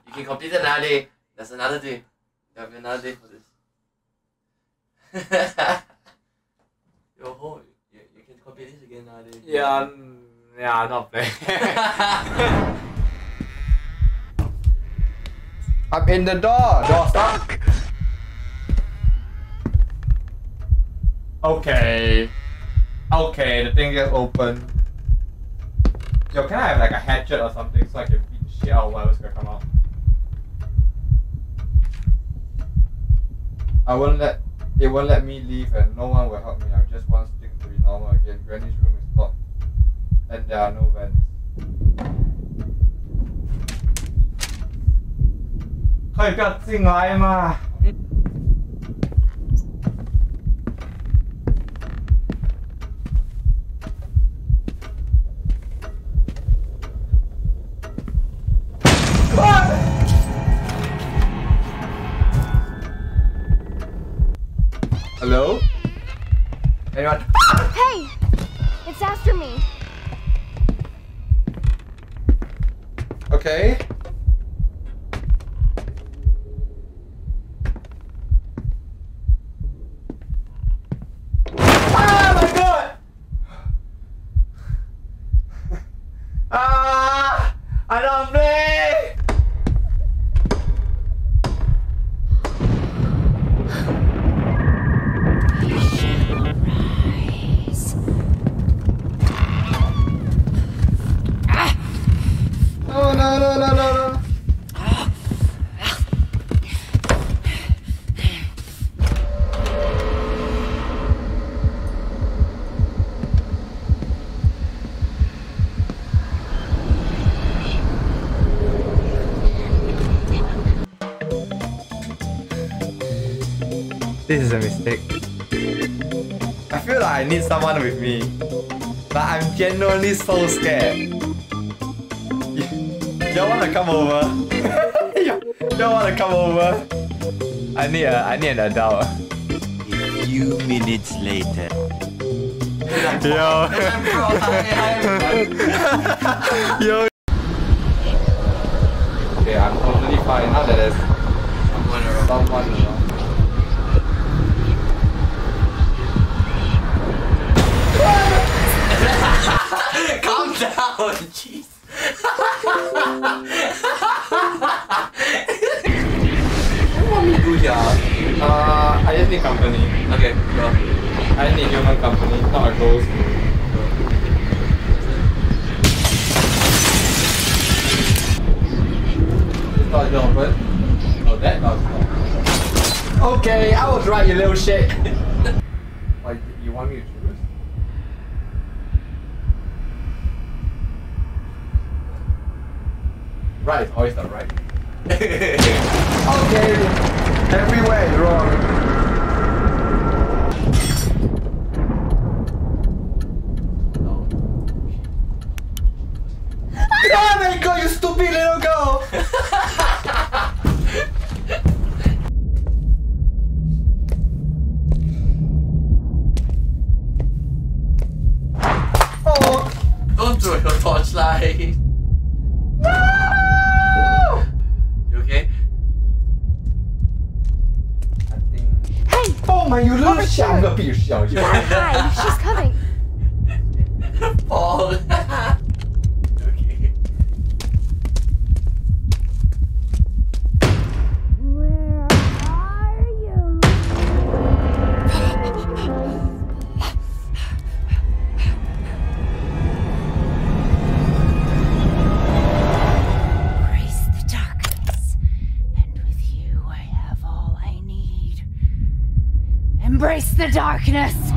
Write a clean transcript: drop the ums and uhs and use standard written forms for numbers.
You can complete it another day. There's another day. There'll be another day for this. Yo, ho, you can complete this again another day. Yeah, I'm not playing. I'm in the door. Door stuck. Okay. Okay, the thing just open. Yo, can I have like a hatchet or something so I can beat the shit out of whatever's gonna come out? It won't let me leave and no one will help me. I just want things to be normal again. Granny's room is locked and there are no vents. 可以不要进来嘛？Hello? Anyone? Hey! It's after me. Okay. Oh my god! I don't play! No. This is a mistake. I feel like I need someone with me. But I'm genuinely so scared. Y'all wanna come over? Y'all wanna come over? I need an adult. A few minutes later. Yo. Yo. Okay, I'm totally fine now that there's someone around. Calm down, jeez. What do you want me to do here? I just need company. Okay, go. I need human company, not a ghost. This door is open. Oh, that door's open. Okay, I was right, you little shit. Why, you want me to choose? Right is always the right. Okay, everywhere is wrong. Oh my god, you stupid little girl! Oh! Don't throw your torchlight. You okay? I think. Hey! Oh my, you little shit! I'm gonna beat your shit out of you. Hi, she's coming. Paul. Okay. Where are you? Embrace the darkness, and with you I have all I need. Embrace the darkness!